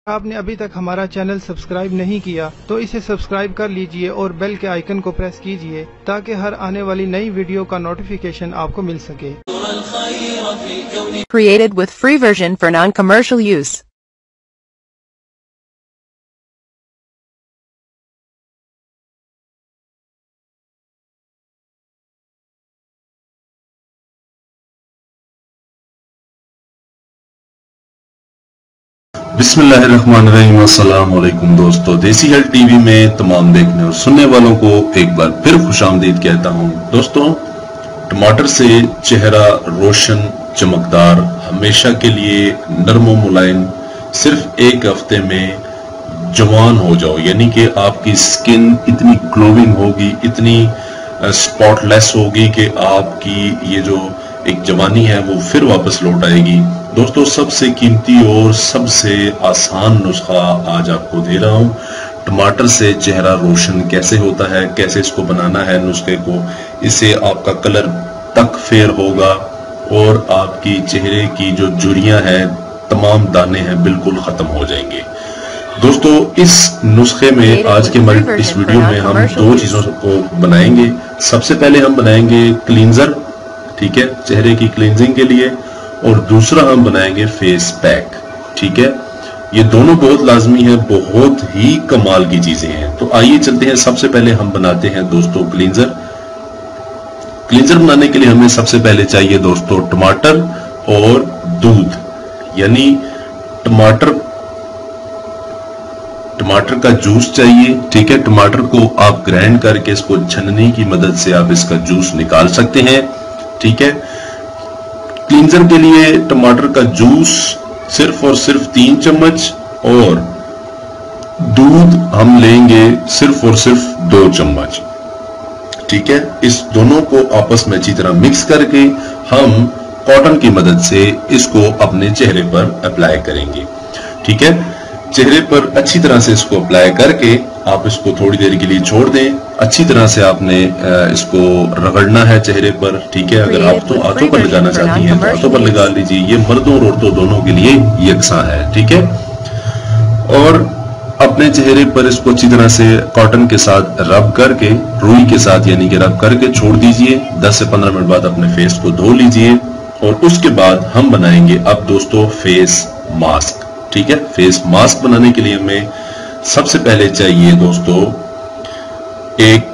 आपने अभी तक हमारा चैनल सब्सक्राइब नहीं किया तो इसे सब्सक्राइब कर लीजिए और बेल के आइकन को प्रेस कीजिए ताकि हर आने वाली नई वीडियो का नोटिफिकेशन आपको मिल सके। Created with free version for non-commercial use. बिस्मिल्लाहिर्रहमानिर्रहीम। अस्सलाम वालेकुम दोस्तों, देसी हेल्थ टीवी में तमाम देखने और सुनने वालों को एक बार फिर खुशामदीद कहता हूं। दोस्तों, टमाटर से चेहरा रोशन चमकदार, हमेशा के लिए नरम मुलायम, सिर्फ एक हफ्ते में जवान हो जाओ, यानी कि आपकी स्किन इतनी ग्लोइंग होगी, इतनी स्पॉटलेस होगी कि आपकी ये जो एक जवानी है वो फिर वापस लौट आएगी। दोस्तों, सबसे कीमती और सबसे आसान नुस्खा आज आपको दे रहा हूं। टमाटर से चेहरा रोशन कैसे होता है, कैसे इसको बनाना है नुस्खे को, इससे आपका कलर तक फेयर होगा और आपकी चेहरे की जो झुर्रियां हैं, तमाम दाने हैं, बिल्कुल खत्म हो जाएंगे। दोस्तों, इस नुस्खे में आज के हमारी इस वीडियो में हम दो चीजों को बनाएंगे। सबसे पहले हम बनाएंगे क्लींजर, ठीक है, चेहरे की क्लींजिंग के लिए, और दूसरा हम बनाएंगे फेस पैक, ठीक है। ये दोनों बहुत लाजमी है, बहुत ही कमाल की चीजें हैं। तो आइए चलते हैं। सबसे पहले हम बनाते हैं दोस्तों क्लींजर। क्लींजर बनाने के लिए हमें सबसे पहले चाहिए दोस्तों टमाटर और दूध, यानी टमाटर का जूस चाहिए, ठीक है। टमाटर को आप ग्राइंड करके इसको छन्नी की मदद से आप इसका जूस निकाल सकते हैं, ठीक है। क्लींजर के लिए टमाटर का जूस सिर्फ और सिर्फ 3 चम्मच और दूध हम लेंगे सिर्फ और सिर्फ 2 चम्मच, ठीक है। इस दोनों को आपस में अच्छी तरह मिक्स करके हम कॉटन की मदद से इसको अपने चेहरे पर अप्लाई करेंगे, ठीक है। चेहरे पर अच्छी तरह से इसको अप्लाई करके आप इसको थोड़ी देर के लिए छोड़ दें। अच्छी तरह से आपने इसको रगड़ना है चेहरे पर, ठीक है। अगर आप तो हाथों पर लगाना चाहती हैं तो हाथों पर लगा लीजिए, ये मर्दों और औरतों दोनों के लिए यकसा है, ठीक है। और अपने चेहरे पर इसको अच्छी तरह से कॉटन के साथ रब करके, रुई के साथ यानी कि रब करके छोड़ दीजिए। 10 से 15 मिनट बाद अपने फेस को धो लीजिए और उसके बाद हम बनाएंगे अब दोस्तों फेस मास्क, ठीक है। फेस मास्क बनाने के लिए हमें सबसे पहले चाहिए दोस्तों एक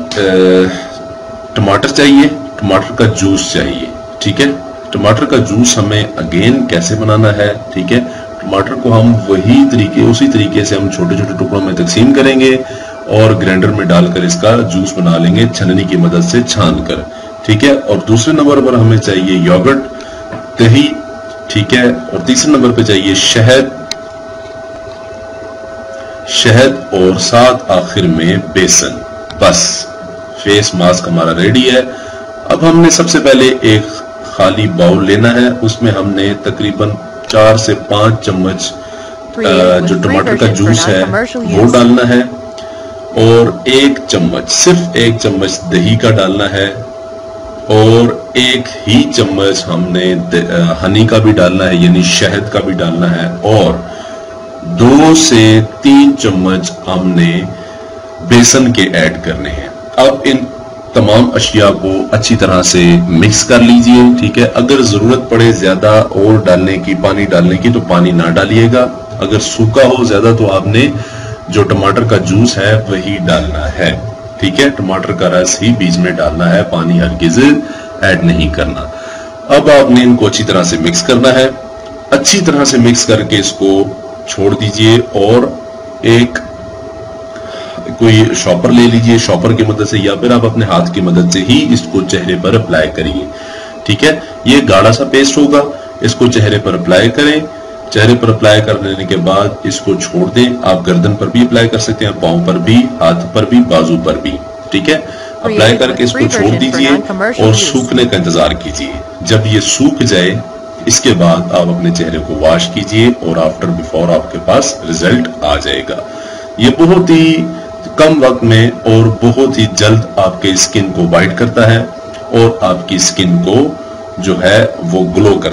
टमाटर चाहिए, टमाटर का जूस चाहिए, ठीक है। टमाटर का जूस हमें अगेन कैसे बनाना है, ठीक है। टमाटर को हम उसी तरीके से हम छोटे छोटे टुकड़ों में तकसीम करेंगे और ग्राइंडर में डालकर इसका जूस बना लेंगे छन्नी की मदद से छान कर, ठीक है। और दूसरे नंबर पर हमें चाहिए योगर्ट, दही, ठीक है। और तीसरे नंबर पे चाहिए शहद और साथ आखिर में बेसन। बस फेस मास्क हमारा रेडी है। अब हमने सबसे पहले एक खाली बाउल लेना है, उसमें हमने तकरीबन 4 से 5 चम्मच जो टमाटर का जूस है वो डालना है और 1 चम्मच, सिर्फ 1 चम्मच दही का डालना है और 1 ही चम्मच हमने हनी का भी डालना है, यानी शहद का भी डालना है, और 2 से 3 चम्मच हमने बेसन के ऐड करने हैं। अब इन तमाम अशिया को अच्छी तरह से मिक्स कर लीजिए, ठीक है। अगर जरूरत पड़े ज्यादा और डालने की, पानी डालने की, तो पानी ना डालिएगा। अगर सूखा हो ज्यादा तो आपने जो टमाटर का जूस है वही डालना है, ठीक है। टमाटर का रस ही बीच में डालना है, पानी हरगिज ऐड नहीं करना। अब आपने इनको अच्छी तरह से मिक्स करना है। अच्छी तरह से मिक्स करके इसको छोड़ दीजिए और एक कोई शॉपर ले लीजिए, शॉपर की मदद से या फिर आप अपने हाथ की मदद से ही इसको चेहरे पर अप्लाई करिए, ठीक है। ये गाढ़ा सा पेस्ट होगा, इसको चेहरे पर अप्लाई करें। चेहरे पर अप्लाई कर लेने के बाद इसको छोड़ दें। आप गर्दन पर भी अप्लाई कर सकते हैं, पांव पर भी, हाथ पर भी, बाजू पर भी, ठीक है। अप्लाई करके इसको छोड़ दीजिए और सूखने का इंतजार कीजिए। जब ये सूख जाए इसके बाद आप अपने चेहरे को वॉश कीजिए और आफ्टर बिफोर आपके पास रिजल्ट आ जाएगा। ये बहुत ही कम वक्त में और बहुत ही जल्द आपके स्किन को वाइट करता है और आपकी स्किन को जो है वो ग्लो करता है।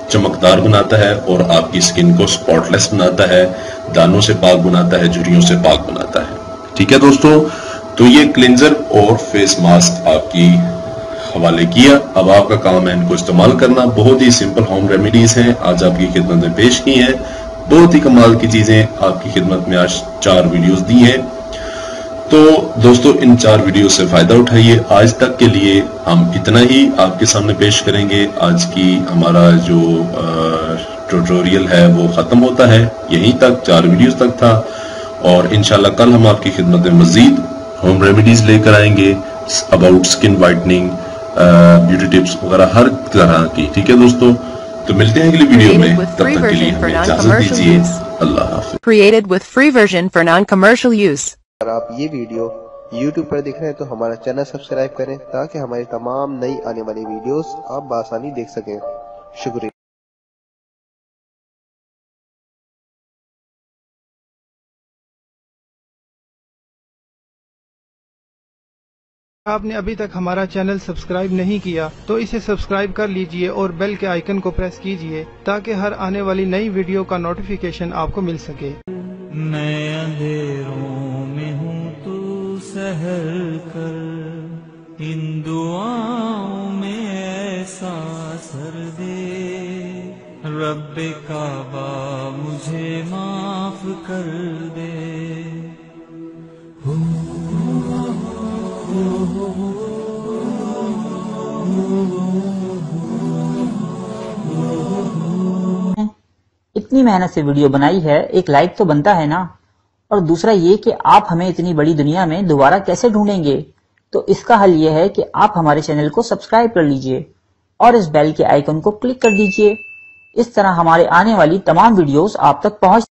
चमकदार बनाता है और आपकी स्किन को स्पॉटलेस बनाता है, दानों से पाक बनाता है, झुर्रियों से पाक बनाता है। ठीक है दोस्तों, तो ये क्लिंजर और फेस मास्क आपकी हवाले किया। अब आपका काम है इनको इस्तेमाल करना। बहुत ही सिंपल होम रेमेडीज हैं, आज आपकी खिदमत में पेश की हैं। बहुत ही कमाल की चीजें आपकी खिदमत में आज 4 वीडियोस दी हैं। तो दोस्तों, इन 4 वीडियो से फायदा उठाइए। आज तक के लिए हम इतना ही आपके सामने पेश करेंगे। आज की हमारा जो ट्यूटोरियल है वो खत्म होता है, यहीं तक 4 वीडियोस तक था। और इंशाल्लाह कल हम आपकी खिदमत में मजीद होम रेमेडीज लेकर आएंगे about skin whitening, beauty tips वगैरह हर तरह की। ठीक है दोस्तों, तो मिलते हैं अगली वीडियो में, तब तक के लिए हमें इजाजत दीजिए। अल्लाह हाफिज। Created with free version for non-commercial use. अगर आप ये वीडियो YouTube पर देख रहे हैं तो हमारा चैनल सब्सक्राइब करें ताकि हमारी तमाम नई आने वाली वीडियोस आप बआसानी देख सकें। शुक्रिया। आपने अभी तक हमारा चैनल सब्सक्राइब नहीं किया तो इसे सब्सक्राइब कर लीजिए और बेल के आइकन को प्रेस कीजिए ताकि हर आने वाली नई वीडियो का नोटिफिकेशन आपको मिल सके। मैं अंधेरों में हूँ तू सहल कर, इन दुआओं में ऐसा असर दे, रब्बे काबा मुझे माफ कर दे। इतनी मेहनत से वीडियो बनाई है, एक लाइक तो बनता है ना। और दूसरा ये कि आप हमें इतनी बड़ी दुनिया में दोबारा कैसे ढूंढेंगे, तो इसका हल ये है कि आप हमारे चैनल को सब्सक्राइब कर लीजिए और इस बेल के आइकन को क्लिक कर दीजिए। इस तरह हमारे आने वाली तमाम वीडियोस आप तक पहुंच